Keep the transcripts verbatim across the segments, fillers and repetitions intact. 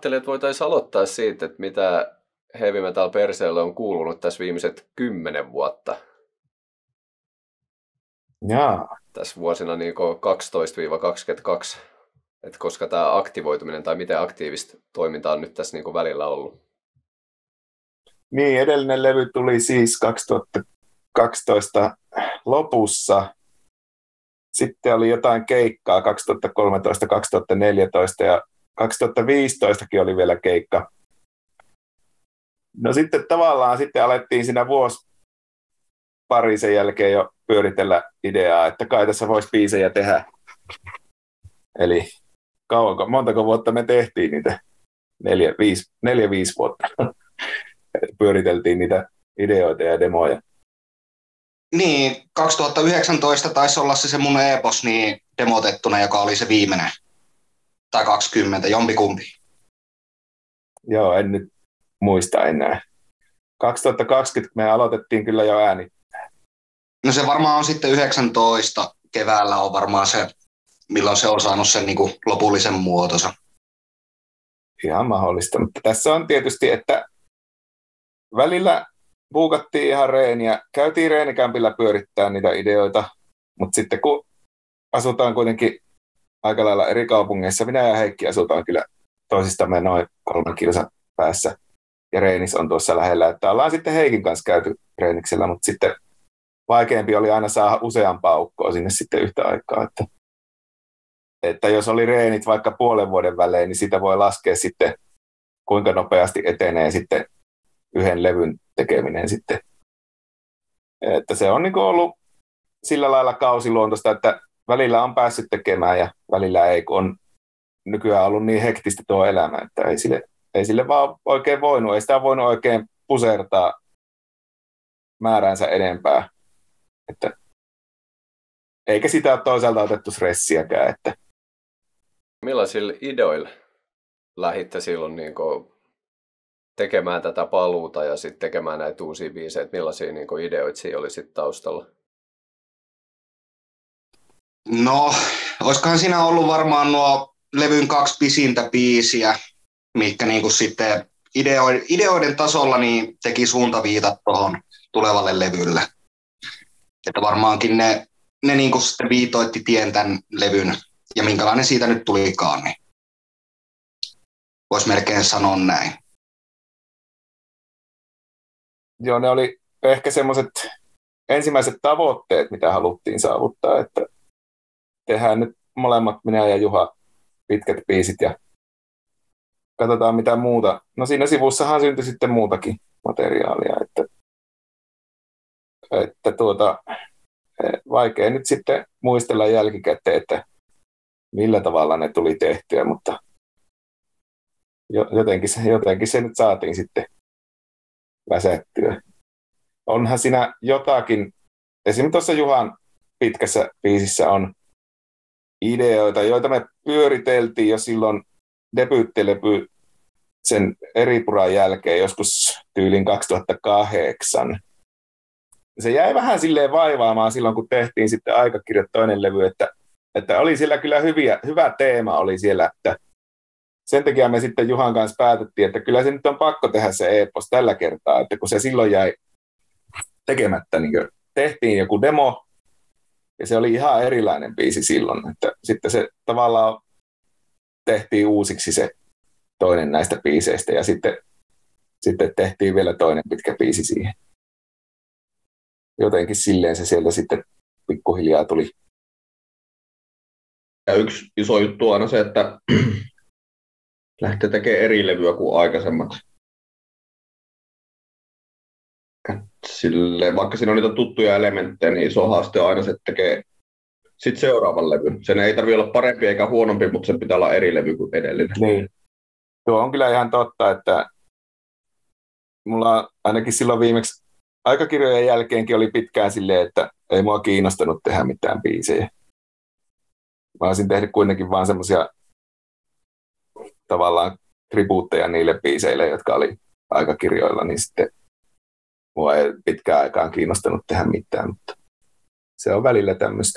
ajattelin, että voitaisiin aloittaa siitä, että mitä heavy metal perseelle on kuulunut tässä viimeiset kymmenen vuotta. Jaa. Tässä vuosina niin kaksitoista kaksikymmentäkaksi, että koska tämä aktivoituminen tai miten aktiivista toimintaa on nyt tässä niin välillä ollut. Niin, edellinen levy tuli siis kaksituhattakaksitoista lopussa. Sitten oli jotain keikkaa kaksituhattakolmetoista kaksituhattaneljätoista ja kaksituhattaviisitoistakin oli vielä keikka. No sitten tavallaan sitten alettiin siinä vuosi pari sen jälkeen jo pyöritellä ideaa, että kai tässä voisi biisejä tehdä. Eli kauanko, montako vuotta me tehtiin niitä? Neljä, viisi, neljä, viisi vuotta. Pyöriteltiin niitä ideoita ja demoja. Niin, kaksituhattayhdeksäntoista taisi olla se, se mun epos niin demotettuna, joka oli se viimeinen. Tai kaksikymmentä, jompikumpi. Joo, en nyt muista enää. kaksituhattakaksikymmentä me aloitettiin kyllä jo ääni. No se varmaan on sitten yhdeksäntoista keväällä on varmaan se, milloin se on saanut sen niin kuin lopullisen muotonsa. Ihan mahdollista, mutta tässä on tietysti, että välillä buukattiin ihan reeniä, käytiin reenikämpillä pyörittää niitä ideoita, mutta sitten kun asutaan kuitenkin aika lailla eri kaupungeissa, minä ja Heikki asutaan kyllä toisistamme noin kolmen kilsan päässä, ja reenis on tuossa lähellä, että ollaan sitten Heikin kanssa käyty reeniksellä, mutta sitten vaikeampi oli aina saada useampaa ukkoa sinne sitten yhtä aikaa, että, että jos oli reenit vaikka puolen vuoden välein, niin sitä voi laskea sitten, kuinka nopeasti etenee sitten yhden levyn tekeminen sitten. Että se on niin kuin ollut sillä lailla kausiluontoista, että välillä on päässyt tekemään ja välillä ei, kun on nykyään ollut niin hektistä tuo elämä, että ei sille, ei sille vaan oikein voinut, ei sitä voinut oikein pusertaa määränsä enempää. Että, eikä sitä ole toisaalta otettu stressiäkään. Että. Millaisilla ideoilla lähditte silloin niin kuin tekemään tätä paluuta ja sitten tekemään näitä uusia biisejä? Millaisia niin kuin ideoita siinä oli sitten taustalla? No, olisikohan siinä ollut varmaan nuo levyn kaksi pisintä biisiä, mitkä niin kuin sitten ideoiden, ideoiden tasolla niin teki suuntaviitat tuohon tulevalle levylle. Että varmaankin ne, ne niin kuin sitten viitoitti tien tämän levyn, ja minkälainen siitä nyt tulikaan, niin voisi melkein sanoa näin. Joo, ne oli ehkä semmoiset ensimmäiset tavoitteet, mitä haluttiin saavuttaa, että tehdään nyt molemmat, minä ja Juha, pitkät biisit ja katsotaan mitä muuta. No siinä sivussahan syntyi sitten muutakin materiaalia, että, että tuota, vaikea nyt sitten muistella jälkikäteen, että millä tavalla ne tuli tehtyä, mutta jotenkin se, jotenkin se nyt saatiin sitten väsättyä. Onhan siinä jotakin, esimerkiksi tuossa Juhan pitkässä biisissä on ideoita, joita me pyöriteltiin jo silloin debyyttilevy sen Eripuran jälkeen, joskus tyylin kaksituhattakahdeksan. Se jäi vähän silleen vaivaamaan silloin, kun tehtiin sitten aikakirjat toinen levy, että, että oli siellä kyllä hyviä, hyvä teema oli siellä, että sen takia me sitten Juhan kanssa päätettiin, että kyllä se nyt on pakko tehdä se epos tällä kertaa, että kun se silloin jäi tekemättä, niin tehtiin joku demo, ja se oli ihan erilainen biisi silloin, että sitten se tavallaan tehtiin uusiksi se toinen näistä biiseistä, ja sitten, sitten tehtiin vielä toinen pitkä biisi siihen. Jotenkin silleen se sieltä sitten pikkuhiljaa tuli. Ja yksi iso juttu on aina se, että lähtee tekemään eri levyä kuin aikaisemmat. Sille, vaikka siinä on niitä tuttuja elementtejä, niin iso haaste on aina se, että tekee sitten seuraavan levyn. Sen ei tarvitse olla parempi eikä huonompi, mutta sen pitää olla eri levy kuin edellinen. Niin. Tuo on kyllä ihan totta, että mulla on ainakin silloin viimeksi aikakirjojen jälkeenkin oli pitkään silleen, että ei mua kiinnostanut tehdä mitään biisejä. Mä olisin tehnyt kuitenkin vaan semmoisia tavallaan tribuutteja niille biiseille, jotka oli aikakirjoilla, niin sitten mua ei pitkään aikaan kiinnostanut tehdä mitään, mutta se on välillä tämmöistä.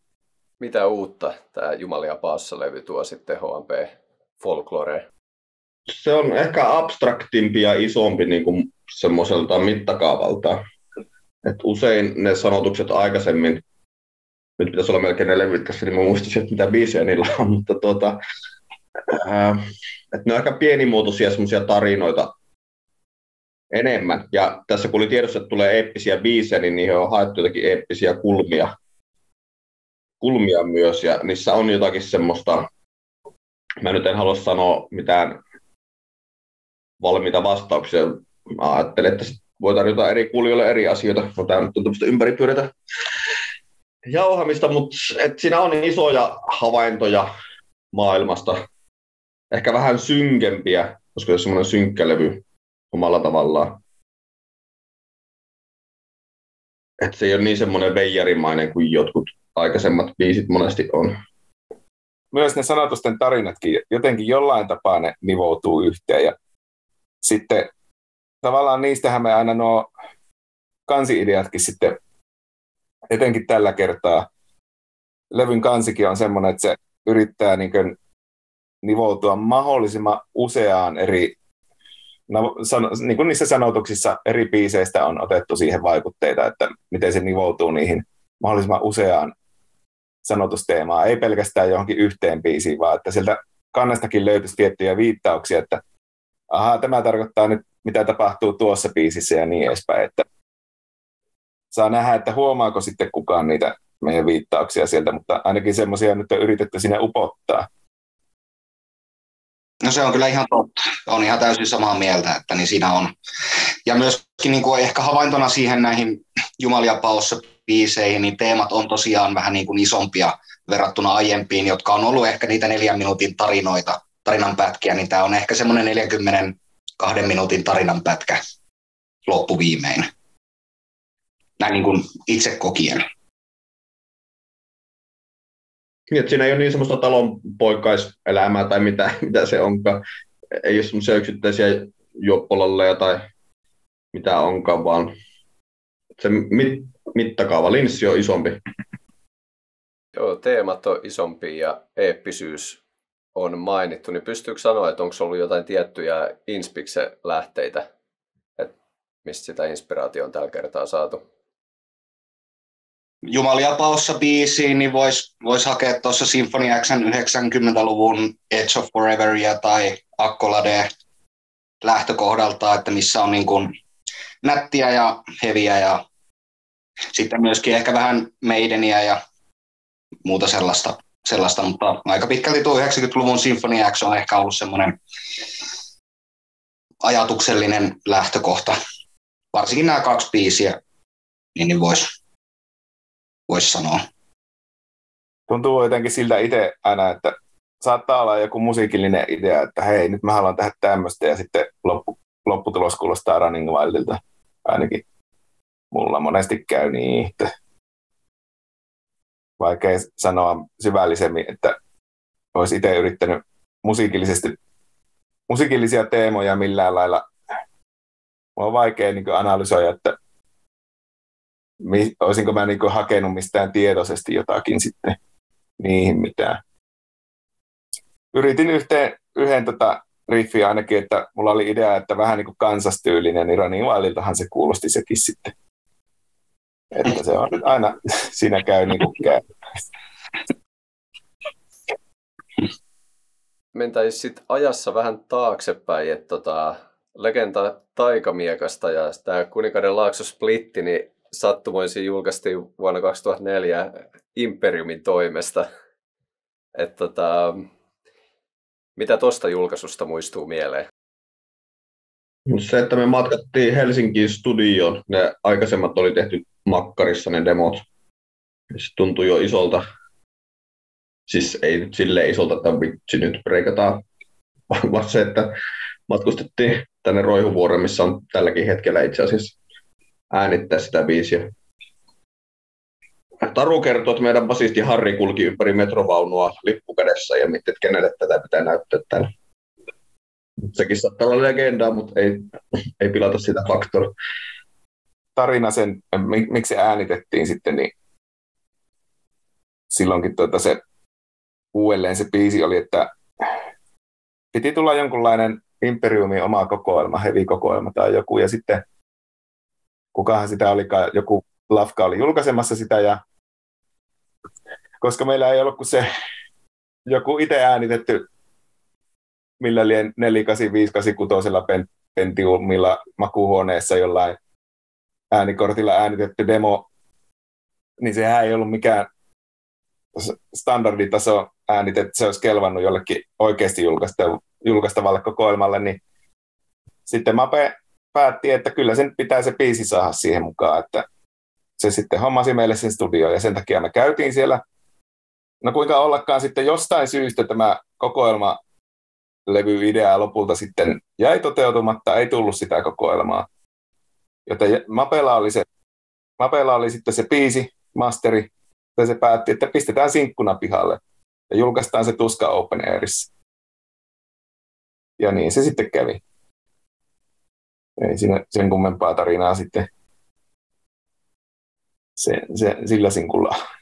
Mitä uutta tämä Jumalia Paassa-levy tuo sitten H M P Folkloreen? se on ehkä abstraktimpi ja isompi niin kuin semmoiselta mittakaavalta. Et usein ne sanotukset aikaisemmin, nyt pitäisi olla melkein ne levyt tässä, niin mä muistaisin, että mitä biisejä niillä on, mutta tuota, ää, että ne on aika pienimuotoisia semmoisia tarinoita enemmän. Ja tässä kun oli tiedossa, että tulee eeppisiä biisejä, niin niihin on haettu jotakin eeppisiä kulmia, kulmia myös, ja niissä on jotakin semmoista, mä nyt en halua sanoa mitään valmiita vastauksia. Mä ajattelin, että voi tarjota eri kuulijoille eri asioita. No, tämä nyt on tämmöistä ympäripyöreitä jauhamista, mutta et siinä on isoja havaintoja maailmasta. Ehkä vähän synkempiä, koska se on semmoinen synkkä levy omalla tavallaan. Et se ei ole niin semmoinen veijarimainen kuin jotkut aikaisemmat biisit monesti on. Myös ne sanotusten tarinatkin jotenkin jollain tapaa ne nivoutuu yhteen. Ja sitten tavallaan niistähän me aina nuo kansi-ideatkin sitten, etenkin tällä kertaa, levyn kansikin on semmoinen, että se yrittää niin kuin nivoutua mahdollisimman useaan eri, no, san, niin kuin niissä sanotuksissa eri biiseistä on otettu siihen vaikutteita, että miten se nivoutuu niihin mahdollisimman useaan sanotusteemaan, ei pelkästään johonkin yhteen biisiin, vaan että sieltä kannestakin löytyisi tiettyjä viittauksia, että ahaa, tämä tarkoittaa nyt, mitä tapahtuu tuossa biisissä ja niin edespäin, että saa nähdä, että huomaako sitten kukaan niitä meidän viittauksia sieltä, mutta ainakin semmoisia nyt on yritetty sinne upottaa. No se on kyllä ihan totta. On ihan täysin samaa mieltä, että niin siinä on. Ja myöskin niin kuin ehkä havaintona siihen näihin Jumalia paossa biiseihin, niin teemat on tosiaan vähän niin kuin isompia verrattuna aiempiin, jotka on ollut ehkä niitä neljän minuutin tarinoita, tarinanpätkiä, niin tämä on ehkä semmoinen neljänkymmenenkahden minuutin tarinanpätkä loppuviimein. Näin niin kuin itse kokien. Niin, siinä ei ole niin semmoista talonpoikaiselämää tai mitä, mitä se onkaan. Ei ole semmoisia yksittäisiä juoppolalleja tai mitä onkaan, vaan se mit, mittakaava, linssi on isompi. Joo, teemat on isompi ja eeppisyys on mainittu, niin pystyykö sanoa, että onko ollut jotain tiettyjä inspiksen lähteitä, että mistä sitä inspiraatio on tällä kertaa saatu? Jumalia paossa biisiin, niin voisi vois hakea tuossa Symphony X:n yhdeksänkymmentäluvun Edge of Foreveria tai Accolade lähtökohdalta, että missä on niin kuin nättiä ja heviä ja sitten myöskin ehkä vähän Maideniä ja muuta sellaista, sellaista, mutta aika pitkälti tuo yhdeksänkymmentäluvun Symphony X on ehkä ollut semmoinen ajatuksellinen lähtökohta. Varsinkin nämä kaksi biisiä, niin, niin voisi vois sanoa. Tuntuu jotenkin siltä itse aina, että saattaa olla joku musiikillinen idea, että hei, nyt mä haluan tehdä tämmöistä, ja sitten loppu, lopputulos kuulostaa Running Wildilta. Ainakin mulla monesti käy niin, että vaikea sanoa syvällisemmin, että olisi itse yrittänyt musiikillisesti, musiikillisia teemoja millään lailla. Mulla on vaikea niin kuin analysoida, että mi, olisinko mä niin kuin hakenut mistään tietoisesti jotakin sitten niihin mitään. Yritin yhteen, yhden tota riffiä ainakin, että mulla oli idea, että vähän niin kuin kansastyylinen, niin Running Wildiltahan se kuulosti sekin sitten. Että se on nyt aina, siinä käy niin kuin käy. Mentäisiin sitten ajassa vähän taaksepäin, että tota, legenda Taikamiekasta ja tämä Kuninkaiden Laakso Splitti, niin sattumoisin julkaistiin vuonna kaksituhattaneljä Imperiumin toimesta. Et tota, mitä tuosta julkaisusta muistuu mieleen? Se, että me matkattiin Helsinkiin studioon, ne aikaisemmat oli tehty makkarissa ne demot. Se tuntui jo isolta, siis ei nyt silleen isolta, että vitsi nyt breikataan, vaan se, että matkustettiin tänne Roihuvuoreen, missä on tälläkin hetkellä itse asiassa äänittää sitä biisiä. Taru kertoo, että meidän basisti Harri kulki ympäri metrovaunua lippukädessä ja mietti, että kenelle tätä pitää näyttää täällä. Sekin saattaa olla legendaa, mutta ei, ei pilata sitä faktoria. Tarina sen, miksi se äänitettiin sitten, niin silloinkin tuota se uudelleen se biisi oli, että piti tulla jonkunlainen Imperiumin oma kokoelma, heavy-kokoelma tai joku, ja sitten kukahan sitä olikaan, joku Lafka oli julkaisemassa sitä, ja koska meillä ei ollut kuin se joku itse äänitetty, millä lien neljä kahdeksan viisi kahdeksan kuusi Pentiumilla makuuhuoneessa jollain äänikortilla äänitetty demo, niin sehän ei ollut mikään standarditaso äänitet, se olisi kelvannut jollekin oikeasti julkaistavalle kokoelmalle, niin sitten Mape päätti, että kyllä sen pitää se biisi saada siihen mukaan, että se sitten hommasi meille sen studioon, ja sen takia me käytiin siellä. No kuinka ollakaan sitten jostain syystä tämä kokoelma levy-idea lopulta sitten jäi toteutumatta, ei tullut sitä kokoelmaa. Joten Mapella oli, se, Mapella oli sitten se biisi, masteri, ja se päätti, että pistetään sinkkuna pihalle ja julkaistaan se Tuska Open Airissa. Ja niin se sitten kävi. Ei siinä sen kummempaa tarinaa sitten se, se, sillä sinkulla